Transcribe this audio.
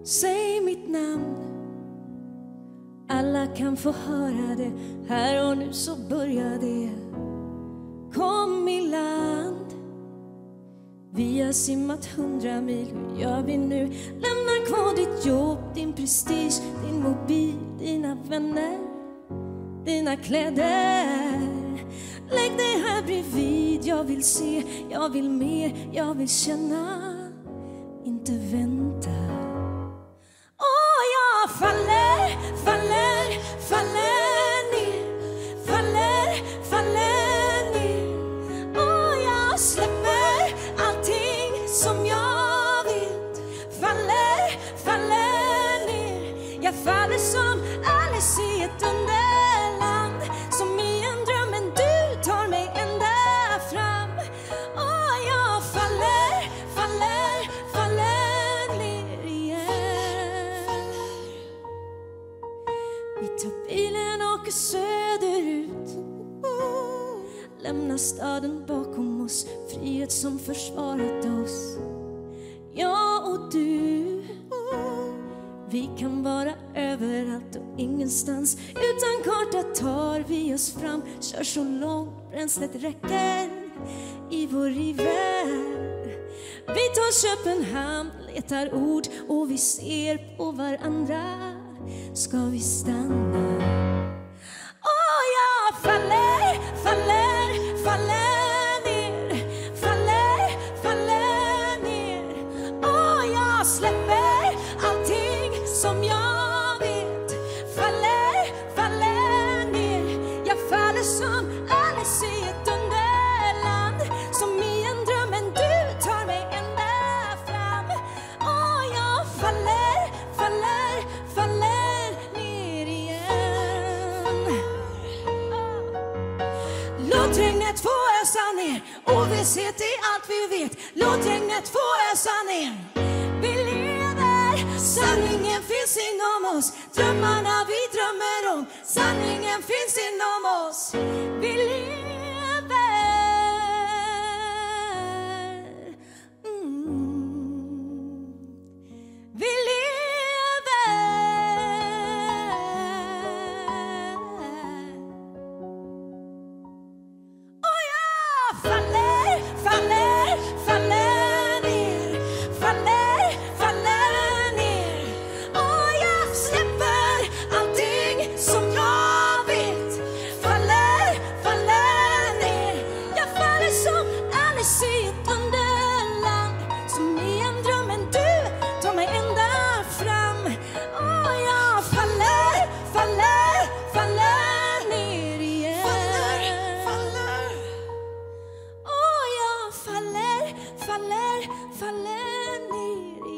Säg mitt namn. Alla kan få höra det. Här och nu så börjar det. Kom i land. Vi har simmat 100 mil. Hur gör vi nu? Lämna kvar ditt jobb, din prestige, din mobil, dina vänner, dina kläder. Lägg dig här bredvid. Jag vill se, jag vill mer, jag vill känna. Inte vänta. Åh, jag faller, faller, faller ner. Faller, faller ner. Åh, jag släpper allting som jag vet. Faller, faller ner. Jag faller som Alice i ett underland. Som i en dröm, men du tar mig ända fram. Åh, jag faller, faller, faller ner igen. Vi tar bilen och åker söderut. Lämna staden bakom oss. Frihet som försvarat oss. Jag och du. Vi kan vara överallt och ingenstans. Utan karta tar vi oss fram. Kör så långt bränslet räcker i vår iver. Vi tar Köpenhamn, letar ord och vi ser på varandra. Ska vi stanna? Åh, jag faller, faller, faller ner. Faller, faller ner. Åh, jag släpper allting som jag vet. Faller, faller ner. Jag faller som Alice i ett underland. Som i en dröm, men du tar mig ända fram. Åh, jag faller, faller, faller ner igen. Låt regnet få ösa ner. Ovisshet är allt vi vet. Låt regnet få ösa ner. Vi lever. Sanningen finns inom oss. Drömmarna vi drömmer om. Sanningen finns inom oss. Vi lever. Vi lever. Och jag faller, faller, faller ner. Faller, faller ner. Och jag släpper allting som jag vet. Faller, faller ner. Jag faller som Alice i ett underland. Som i en dröm, men du tar mig ända fram. Och jag faller, faller, faller ner igen. Faller, faller. Och jag faller, faller, faller ner igen.